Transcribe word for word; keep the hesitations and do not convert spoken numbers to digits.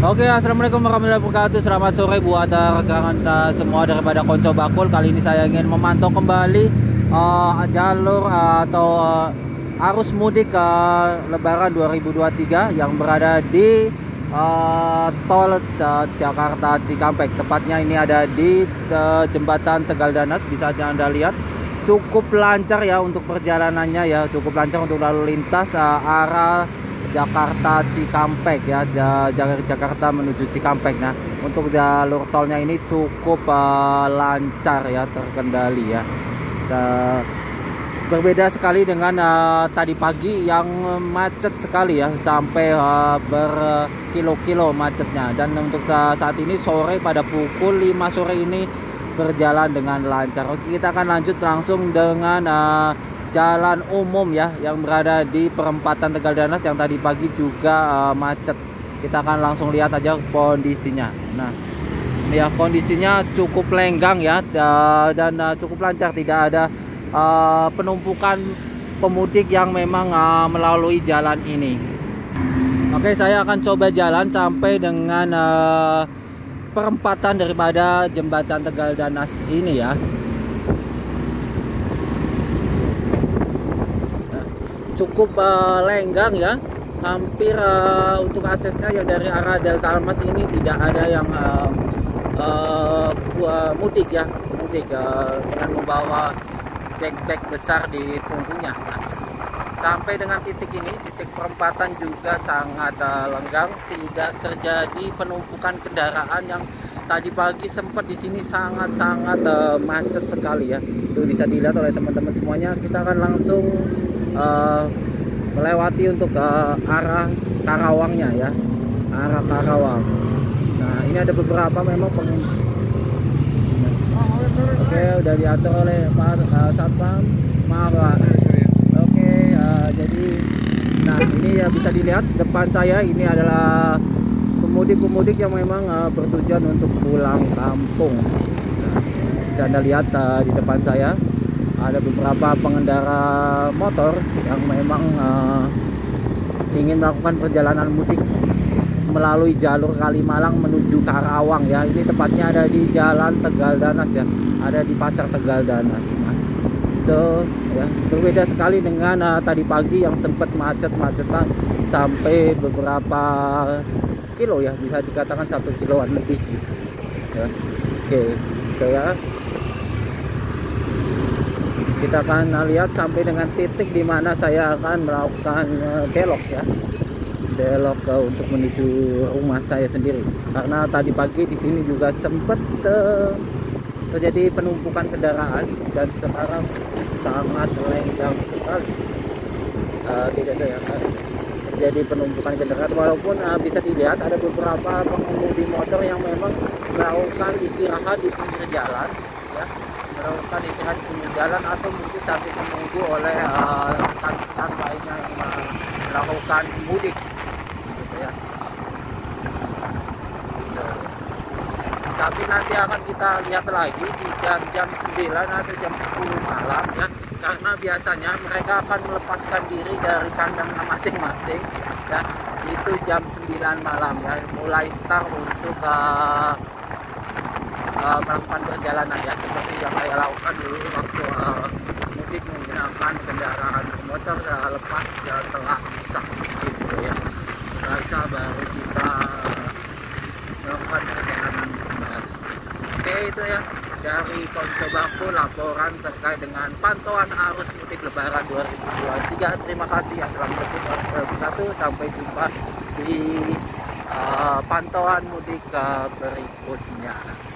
Oke, assalamualaikum warahmatullahi wabarakatuh. Selamat sore buat rekan uh, semua daripada Konco Bakul. Kali ini saya ingin memantau kembali uh, jalur uh, atau uh, arus mudik uh, Lebaran dua ribu dua puluh tiga yang berada di uh, tol uh, Jakarta Cikampek. Tepatnya ini ada di uh, jembatan Tegal Danas. Bisa Anda lihat cukup lancar ya untuk perjalanannya ya, cukup lancar untuk lalu lintas uh, arah Jakarta Cikampek ya, dari Jakarta menuju Cikampek. Nah, untuk jalur tolnya ini cukup uh, lancar ya, terkendali ya. Uh, berbeda sekali dengan uh, tadi pagi yang macet sekali ya, sampai uh, berkilo-kilo macetnya. Dan untuk uh, saat ini sore pada pukul lima sore ini berjalan dengan lancar. Oke, kita akan lanjut langsung dengan uh, jalan umum ya yang berada di perempatan Tegal Danas yang tadi pagi juga uh, macet. Kita akan langsung lihat aja kondisinya. Nah, ini ya kondisinya cukup lenggang ya, dan uh, cukup lancar, tidak ada uh, penumpukan pemudik yang memang uh, melalui jalan ini. Oke, saya akan coba jalan sampai dengan uh, perempatan daripada jembatan Tegal Danas ini ya. Cukup uh, lenggang ya, hampir uh, untuk aksesnya yang dari arah Delta Almas ini tidak ada yang uh, uh, mudik ya, mudik uh, dengan membawa bag-bag besar di punggungnya. Nah, sampai dengan titik ini, titik perempatan juga sangat uh, lenggang, tidak terjadi penumpukan kendaraan yang tadi pagi sempat di sini sangat-sangat uh, macet sekali ya. Itu bisa dilihat oleh teman-teman semuanya. Kita akan langsung Uh, melewati untuk uh, arah Karawangnya ya, arah Karawang. Nah, ini ada beberapa memang peng... Oke, udah diatur oleh Pak uh, Satpam. Maaf Pak. Oke, uh, jadi nah ini ya bisa dilihat depan saya ini adalah pemudik-pemudik yang memang uh, bertujuan untuk pulang kampung. Nah, bisa Anda lihat uh, di depan saya ada beberapa pengendara motor yang memang uh, ingin melakukan perjalanan mudik melalui jalur Kalimalang menuju Karawang ya. Ini tepatnya ada di Jalan Tegal Danas ya, ada di Pasar Tegal Danas. Nah, itu ya berbeda sekali dengan uh, tadi pagi yang sempat macet-macetan sampai beberapa kilo ya, bisa dikatakan satu kiloan lebih ya. Oke, oke ya. Kita akan lihat sampai dengan titik di mana saya akan melakukan belok ya, belok uh, untuk menuju rumah saya sendiri. Karena tadi pagi di sini juga sempat uh, terjadi penumpukan kendaraan dan sekarang sangat lenggang sekali. Uh, tidak ada ya, terjadi penumpukan kendaraan, walaupun uh, bisa dilihat ada beberapa pengemudi motor yang memang melakukan istirahat di pinggir jalan ya, melakukan istirahat di pinggir jalan atau mungkin sampai menunggu oleh rekan-rekan uh, lainnya yang uh, melakukan mudik gitu ya. Nah, tapi nanti akan kita lihat lagi di jam-jam sembilan atau jam sepuluh malam ya, karena biasanya mereka akan melepaskan diri dari kandangnya masing-masing ya, itu jam sembilan malam ya, mulai start untuk uh, Uh, melakukan perjalanan ya, seperti yang saya lakukan dulu waktu uh, mudik menggunakan kendaraan motor uh, lepas ya, setelah Isya gitu ya. Setelah Isya baru kita melakukan perjalanan kembali. Oke, itu ya dari Konco Bakul laporan terkait dengan pantauan arus mudik Lebaran dua ribu dua puluh tiga. Terima kasih. Assalamualaikum warahmatullahi wabarakatuh. Sampai jumpa di uh, pantauan mudik uh, berikutnya.